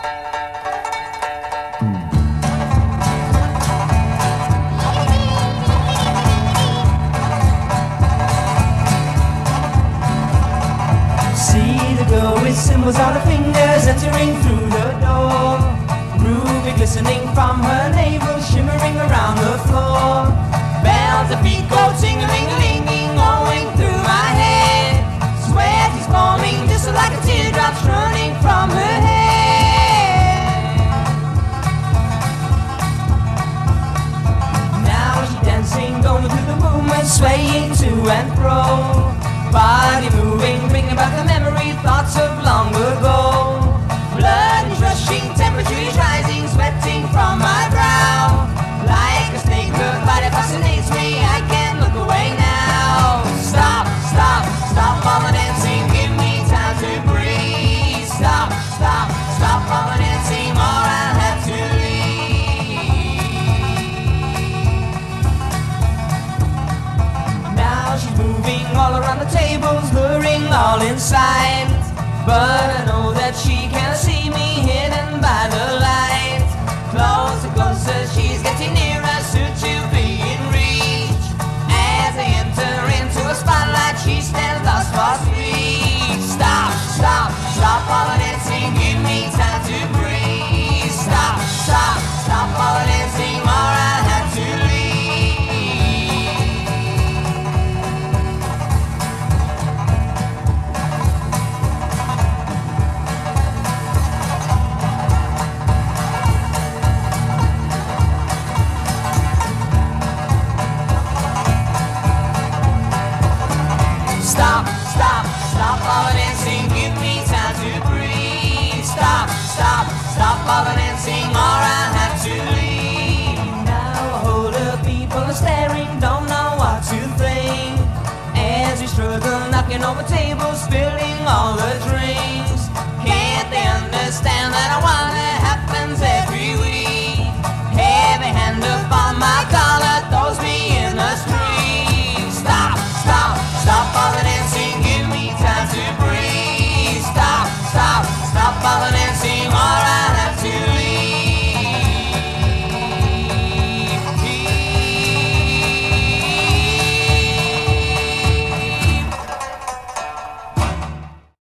See the girl with symbols on her fingers entering through the door. Ruby glistening from her navel, shimmering around the floor. Bells and feet go ting-a-ling-a-linging, going through my head. Sweat is forming just like a teardrops running from her head. Now she's dancing, going through the movement, swaying to and fro. Body moving, bringing back the memory, thoughts of long ago. Blood is rushing, temperature is rising, sweating from my brow. Like a snake, her body fascinates me, I can't look away now. Stop, stop, stop all the dancing, give me time to breathe. Stop, stop, stop all the dancing, or I'll have to leave. Now she's moving all around the tables, luring all inside. But I know that she can't see me, hidden by the light. Closer, closer, she's getting nearer, soon to be in reach. As I enter into a spotlight, she stands lost for speech. Stop, stop, stop all the dancing, give me time to breathe. Stop, stop, stop all the dancing, or I'll have to leave. Stop, stop, stop all the dancing, give me time to breathe. Stop, stop, stop all the dancing, or I'll have to leave. Now a whole lot of people are staring, don't know what to think. As we struggle, knocking over tables, spilling all the drinks. Can't they understand that I want it happens